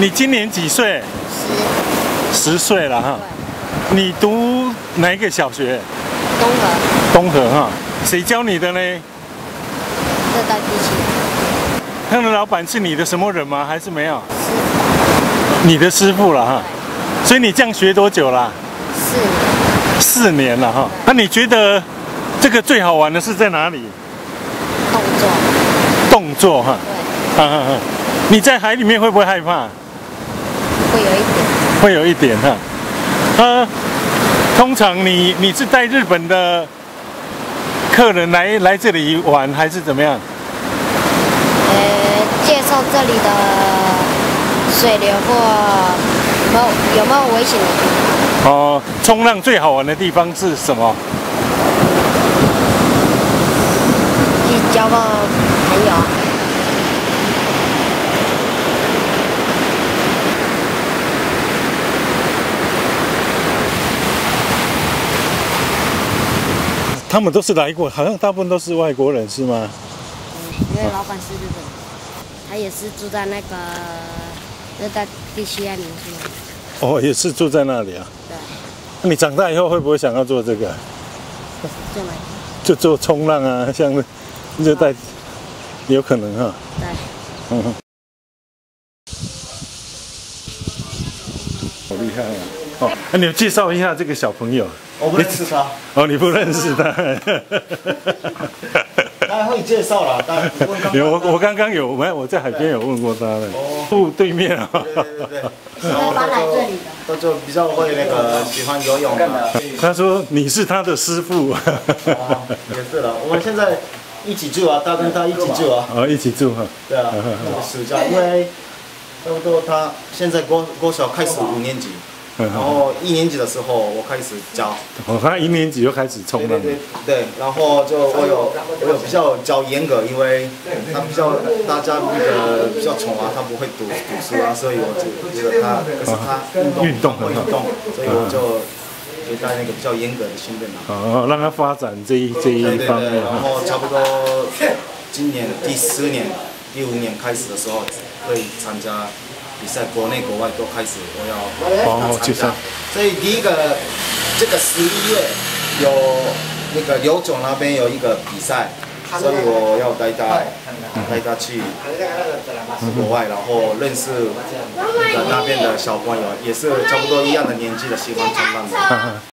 你今年几岁？10岁了哈。你读哪一个小学？东河哈。谁教你的呢？ 热带地区。 他的老板是你的什么人吗？还是没有？你的师傅了哈。所以你这样学多久了？4年了哈。那你觉得这个最好玩的是在哪里？动作哈。对。你在海里面会不会害怕？会有一点哈。通常你是带日本的客人来这里玩，还是怎么样？ 介绍这里的水流或有没有危险的地方？ 哦，冲浪最好玩的地方是什么？ 去交个朋友。 他们都是来过，好像大部分都是外国人，是吗？ 因为老板是日本人，他也是住在那个热带地区的民宿。 哦，也是住在那里啊。 对。 那你长大以后会不会想要做这个？ 做哪？ 就做冲浪啊，像热带，有可能哈。对。好厉害啊！哦，那你介绍一下这个小朋友。 我不认识他。 哦，你不认识他。 他会介绍了， 我刚刚有，我在海边有问过他的。哦，对面啊。 对。然后他就比较会那个喜欢游泳嘛。 他说你是他的师傅。 也是了，我们现在一起住啊，他跟他一起住啊。 哦，一起住哈。 对啊，暑假因为差不多他现在国小开始5年级。然后1年级的时候，我开始教。 哦，他1年级就开始冲浪。 对，然后就我有比较教严格，因为他比较大家那个比较宠啊，他不会读书啊，所以我就觉得他，可是他运动，所以我就带那个比较严格的训练嘛。 哦，让他发展这一方面。 然后差不多今年第4年、第5年开始的时候，可以参加。比赛国内国外都开始我要参加，所以第一个这个11月有那个刘总那边有一个比赛，所以我要带他去国外，然后认识那边的小朋友，也是差不多一样的年纪的喜欢冲浪的。